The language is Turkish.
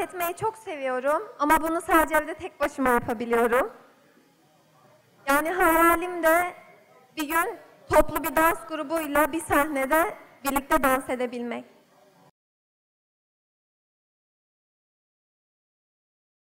etmeyi çok seviyorum ama bunu sadece evde tek başıma yapabiliyorum. Yani hayalim de bir gün toplu bir dans grubuyla bir sahnede birlikte dans edebilmek.